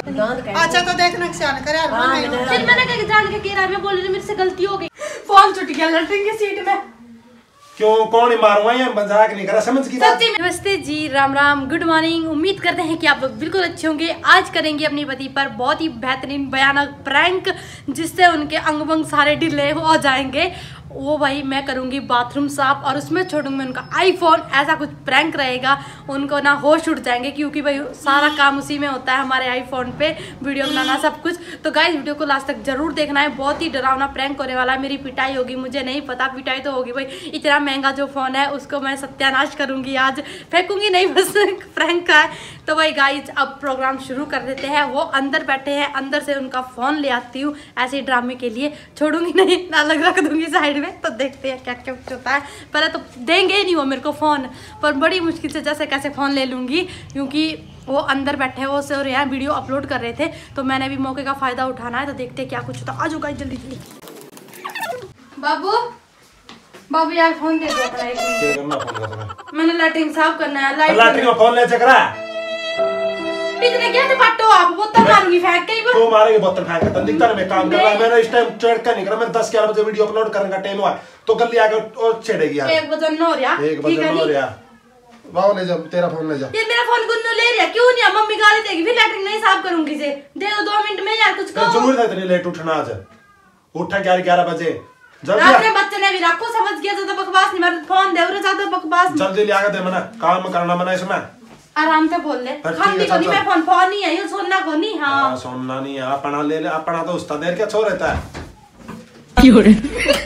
अच्छा तो देखना करे फिर मैंने कहा जान के कह रहा मैं बोल रही मेरे से गलती हो गई। फोन छूट गया लैट्रिन की सीट में। क्यों कौन मारूंगा या मजाक नहीं करा समझ की बात। नमस्ते जी, राम राम, गुड मॉर्निंग। उम्मीद करते हैं कि आप लोग बिल्कुल अच्छे होंगे। आज करेंगे अपने पति पर बहुत ही बेहतरीन भयानक प्रैंक, जिससे उनके अंग वंग सारे ढीले हो जाएंगे। वो भाई मैं करूंगी बाथरूम साफ और उसमें छोड़ूंगी उनका आईफोन। ऐसा कुछ प्रैंक रहेगा, उनको ना होश उड़ जाएंगे क्योंकि भाई सारा काम उसी में होता है हमारे आईफोन पे, वीडियो बनाना सब कुछ। तो गाइस वीडियो को लास्ट तक जरूर देखना है, बहुत ही डरावना प्रैंक होने वाला है। मेरी पिटाई होगी, मुझे नहीं पता, पिटाई तो होगी भाई। इतना महंगा जो फोन है उसको मैं सत्यानाश करूंगी, आज फेंकूंगी नहीं, बस प्रैंक का है। तो भाई गाइज अब प्रोग्राम शुरू कर देते हैं। वो अंदर बैठे हैं, अंदर से उनका फोन ले आती हूँ ऐसे ड्रामे के लिए, छोड़ूंगी नहीं, ना अलग रख दूंगी साइड में। तो देखते हैं क्या क्या होता है। पहले तो देंगे ही नहीं वो मेरे को फोन, पर बड़ी मुश्किल से जैसे कैसे फोन ले लूंगी, क्योंकि वो अंदर बैठे हैं, वो सो रहे हैं, वीडियो अपलोड कर रहे थे। तो मैंने भी मौके का फायदा उठाना है। तो देखते हैं क्या कुछ होता है। आ जाओ गाइस जल्दी जल्दी। बाबू बाबू यार फोन दे दो अपना एक मिनट। मैंने लैट्रिन साफ करना है। लैट्रिन में फोन ले चकरा इतने क्या तो पट्टो आप बोतल मारूंगी फेंक के। तू मारेगी बोतल फेंक के दिखता नहीं मैं काम कर रहा हूं। मैंने इस टाइम चढ़ का नहीं करा, मैं 10-11 बजे वीडियो अपलोड करने का टाइम हुआ तो गली आके और छेड़ेगी यार। 1 बजे न हो रहा, 1 बजे न हो रहा। वाओ ले जा तेरा फोन ले जा। ये मेरा फोन गुन्नू ले रहा, क्यों नहीं? मम्मी गाली देगी, फिर लैट्रिन नहीं साफ करूंगी से। दे दो 2 मिनट में यार, कुछ करो। जरूर था इतनी लेट उठना आज। उठा 11 बजे रात में बच्चे ने भी रखो, समझ गया। ज्यादा बकवास नहीं, मेरा फोन दे और ज्यादा बकवास जल्दी ले आके दे। मना काम करना मना इसमें आराम से बोल ले। खाती को नहीं, मैं फोन नहीं है, ये सुनना को नहीं। हां सुनना नहीं है, अपना ले ले। अपना तो उस्ताद देर क्या छोड़ रहता है। क्यों रे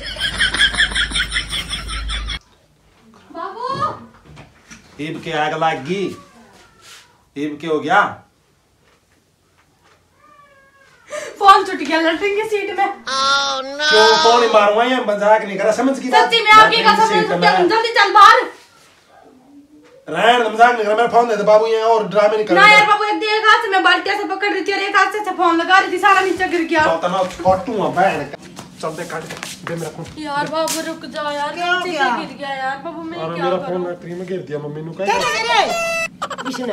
बाबू ईब के आग लागी, ईब के हो गया। फोन छूट गया लैट्रिन की सीट में। क्यों कौन मारूंगा या मजाक नहीं करा समझ की बात। सच्ची में आपकी कसम, जल्दी चल बाहर। रहन मजाक नहीं करा, मेरा फोन दे दे बाबू। ये और ड्रामे नहीं करना ना यार बाबू, एक हाथ से मैं बाल्टी से पकड़ रही थी और एक हाथ से फोन लगा रही थी, सारा नीचे गिर गया। तो ना फटूंगा बहन। चल दे काट दे मेरा फोन। यार बाबू रुक जाओ यार, नीचे गिर गया यार बाबू। मैं क्या मेरा करूं? फोन ट्री में गिर दिया मम्मी ने कहा किसने?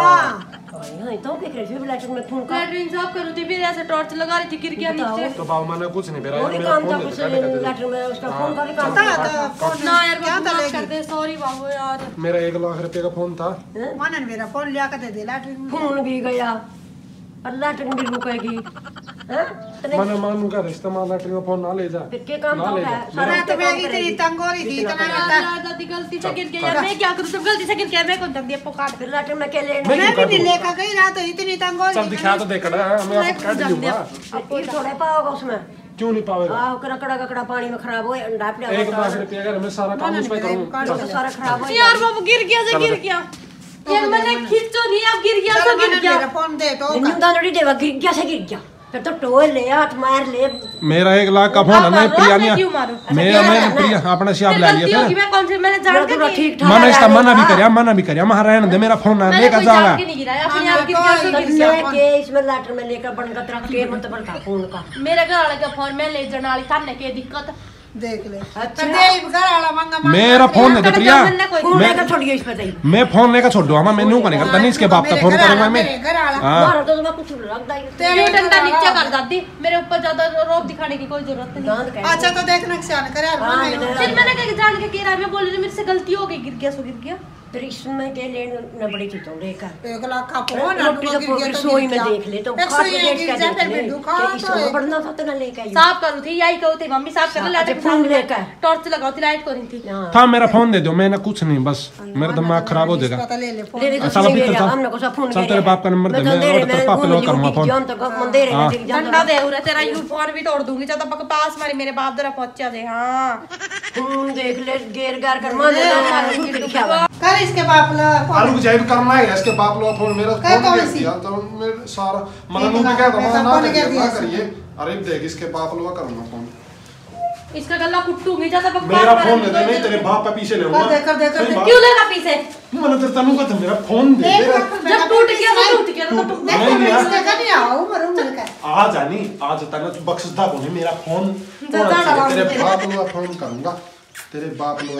हां तो देख रहे थे लैट्रिन में फोन का। लैट्रिन साफ करो थी, फिर ऐसे टॉर्च लगा रही थी, गिर गया नीचे। तो बाबू मैंने कुछ नहीं मेरा मेरा काम था कुछ लैट्रिन में, उसका फोन का भी काम था। ना यार बाबू माफ कर दे, सॉरी बाबू यार। मेरा 1 लाख रुपए का फोन था। मानन मेरा फोन लिया के दे दे। लैट्रिन फोन भी गया और लैट्रिन भी रुकेगी। मैंने मानू का इस्तेमाल लैट्रिन में फोन ना ले जा। फिर के काम तो है सारा तो मैं इतनी तंग हो रही थी इतना दादी गलती से गिर गया यार। मैं क्या करूं, सब गलती से गिर गया, मैं कौन दम दिया पुकार। फिर लैट्रिन में के ले मैं भी लेकर गई रात, तो इतनी तंग हो रही। चल दिखा तो देखड़ा, मैं आपको काट दूंगा। फिर थोड़े पाओगे उसमें? क्यों नहीं पावेगा? हां कड़ा पानी में खराब हो अंडा पड़ा। 1 लाख रुपए अगर मैं सारा काम उसमें करूं सारा खराब हो यार बाबू। गिर गया से गिर गया यार, मैंने खींचो नहीं, अब गिर गया तो गिर गया। मेरा फोन दे तो निंदा नड़ी देवा, गिर गया से गिर गया। फिर तो टोल ले हाथ मार ले। मेरा 1 लाख का फोन है ना प्रियानिया। मैं प्रिया अपना सियाब ला लिया फिर मैं कौन से मैंने जान के ठीक मना इसका मना भी करया महाराज दे मेरा फोन ना लेकर जाएगा। नहीं गिरा अपने आप गिर गया, गिर गया। मैं के इसमें लैट्रिन में लेकर बनकर रख के मत बता फोन का। मेरे घर वाले का फोन मैं ले जाने वाली था, ने के दिक्कत देख ले। अच्छा दे घर वाला मांगा मेरा फोन दे प्रिया। फोन लेकर छोड़ गई इस पे दे। मैं फोन लेकर छोड़ दूंगा, मैं न्यू नहीं करता नहीं। इसके बाप का फोन करूंगा मैं। मारो तो मैं कुछ रख दाई तेरे डंडा नीचे कर दादी, मेरे ऊपर ज्यादा रोब दिखाने की कोई जरूरत नहीं। अच्छा तो देखना ध्यान करे यार। फिर मैंने कहा जान के कह रहा मैं बोल रही मेरे से गलती हो गई, गिर गया सो गिर गया। फिर इसमें के लेन न बड़ी थी तो लेकर 1 लाख का फोन रोटी तो पूरी रसोई में देख ले तो खा के देख के इसको बढ़ना था तो ना लेके आई। साफ करू थी यही कहू थी मम्मी, साफ कर ले फोन लेकर टॉर्च लगाओ थी, लाइट को नहीं थी। था मेरा फोन दे दो, मैंने कुछ नहीं, बस मेरा दिमाग खराब हो जाएगा। ले ले हमने को सब फोन चल तेरे बाप का नंबर दे, मैं तेरे पापा लोग करूंगा फोन। जान तो मंदिर है देख जान डंडा दे उरे तेरा यू फोन भी तोड़ दूंगी जब तक पास मारी मेरे बाप दरा पहुंचा दे। हां देख ले गेर गार कर मान ले कर इसके बाप ला आलू की जाइब करना है इसके बाप लो फोन मेरा फोन दे दिया तो मेरे सारा मनु भी कहता मैं ना करिए। अरे देख इसके बाप लो करूंगा फोन, इसका गला कुटूंगी ज्यादा बकवास। मेरा फोन दे दे, नहीं तेरे बाप का पीछे लेऊंगा। देख क्यों लेगा पीछे? मैंने तेरे तनु का मेरा फोन दे दे। जब टूट गया तो टूट गया तो नहीं यार इसका नहीं आओ मरूं मिलकर आ जानी आज तक बख्शदा को नहीं मेरा फोन। तेरे बाप लो फोन करूंगा, तेरे बाप लो।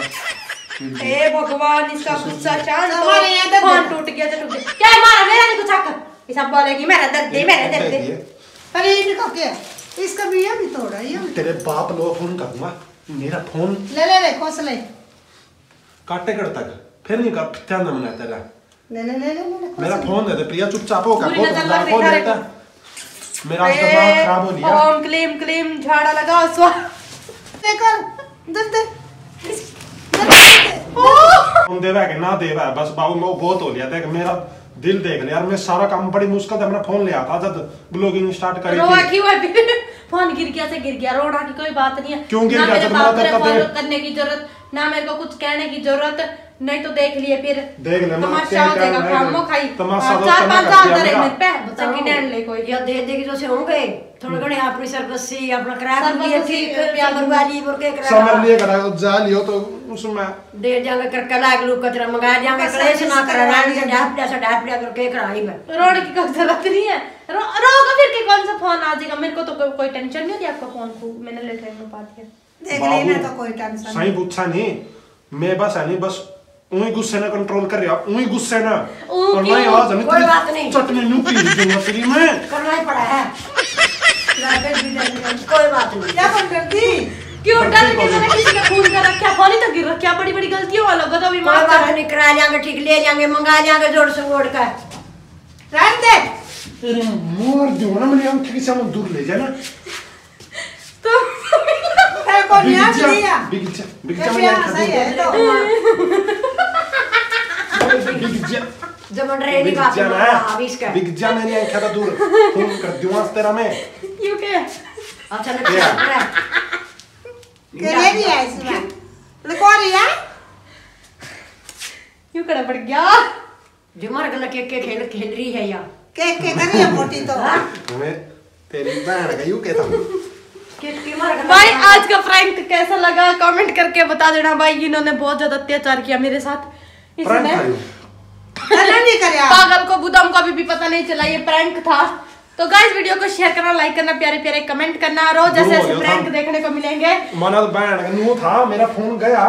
हे भगवान इसका गुस्सा शांत हो। फोन टूट गया तो टूट गया, क्या मारा मेरा नहीं कुछ हक। सब बोलेगी मेरा दर्द दे मेरा दर्द दे। अरे इनका क्या इसका भी ये भी तोड़ा ये तेरे बाप लो फोन करूंगा मेरा फोन ले खोस ले काटे कर तक फिर नहीं कर ध्यान ना मना तेरा ले मेरा फोन दे दे प्रिया चुपचाप हो कर पूरी नजर लग रही है तेरे मेरा दिमाग खराब हो लिया ओम क्लीम क्लीम झाड़ा लगाओ स्वाहा दे दे फोन देवा के ना देवा बस बाबू मैं बहुत हो लिया था मेरा दिल देख ले यार मैं सारा काम बड़ी मुश्किल से अपना फोन ले आता जब ब्लॉगिंग स्टार्ट करी रोआ थी क्यों है फोन गिर गया से गिर गया रोना की कोई बात नहीं है क्यों गिर ना गया मेरे तो बाप मेरा ने तो फॉलो करने की जरूरत ना मेरे को कुछ कहने की जरूरत नहीं तो देख लिए फिर देख ले तमाशा हो जाएगा खामो खाई तमाशा तो 4-5 साल करे मेरे पे सेकंड हैंड ले कोई या दे देगी तो से होंगे थोड़े घणे अपनी सरकसी अपना किराया लिए ठीक बरवाली बोके समर लिए करा जा लियो तो उसमें दे जाएंगे करके लाग लू कचरा मंगा जाएंगे क्लेश ना करा रानी से डापड़िया करके कराई में रोड की कोई जरूरत नहीं है रोगा फिर के कौन सा फोन आ जाएगा मेरे को तो कोई टेंशन नहीं होती आपका फोन को मैंने ले ट्रेन में पा दिया देख लेना तो कोई टेंशन सही पूछा नहीं मैं बस है नहीं बस उही गुस्से ना कंट्रोल कर रहा उही गुस्से ना और मैं आवाज नहीं कोई बात नहीं चटनी नु पी दूंगा तेरी मैं करना ही पड़ा है कोई बात नहीं क्या फोन कर दी क्यों डर के मैंने किसी का खून कर रखा फोन ही तो गिर रखा बड़ी बड़ी गलतियों वाला को तो भी माफ कर नहीं करा जाएंगे ठीक ले जाएंगे मंगा जाएंगे जोड़ से जोड़ कर रहने दे तेरे मोर दो ना मैंने हम किसी से दूर ले जाना तो तेरे को नहीं दिया बिगजा मैं सही है तो बिगजा जमन रेडी का अभी इसका बिगजा मैंने आंखा था दूर फोन कर दूंगा तेरा मैं क्यों के अच्छा ना कर रहा करे भी है इसमें लिखो रिया क्यों कड़ा पड़ गया जुमर गला के खेल रही है या के करी है मोटी तो मैं तेरी बहन का यूं कहता भाई आज का प्रैंक कैसा लगा कमेंट करके बता देना भाई इन्होंने बहुत ज्यादा अत्याचार किया मेरे साथ इसने नहीं करया पागल को बुदम को अभी भी पता नहीं चला ये प्रैंक था तो गाइस वीडियो को शेयर करना लाइक करना प्यारे प्यारे कमेंट करना रोज जैसे ऐसे प्रैंक देखने को मिलेंगे मनल बहन का न्यू था मेरा फोन गया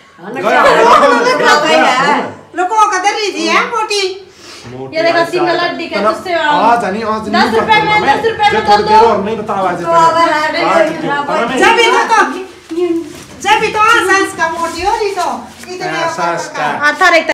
लोगों का दर थी है मोटी ये देखो सिंगल हड्डी का तुझसे आज नहीं 10 रुपए में 10 रुपए में थोड़ी देर और नहीं बतावा जब भी तो सांस का मोटी हो रही तो इतने सांस का आता रहता